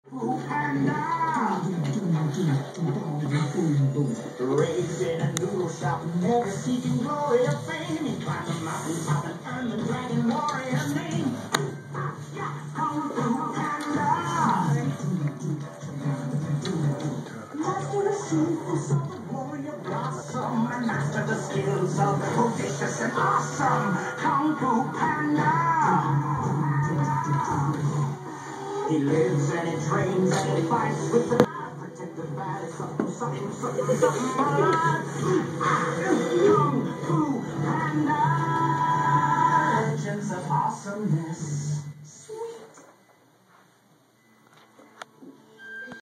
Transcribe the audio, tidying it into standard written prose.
Raised in a noodle shop, never seeking glory or fame. He climbed the mountain top and earned the dragon warrior name. Kung Fu Panda. Master the secrets of the warrior blossom, and master the skills of the audacious and awesome Kung Fu Panda. He lives and he trains and he fights with the protect the bad, something alive. Kung Fu Panda. Legends of awesomeness.